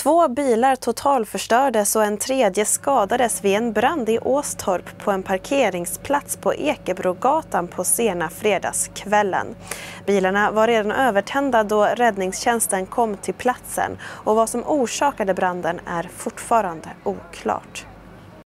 2 bilar totalförstördes och en tredje skadades vid en brand i Åstorp på en parkeringsplats på Ekebrogatan på sena fredagskvällen. Bilarna var redan övertända då räddningstjänsten kom till platsen och vad som orsakade branden är fortfarande oklart.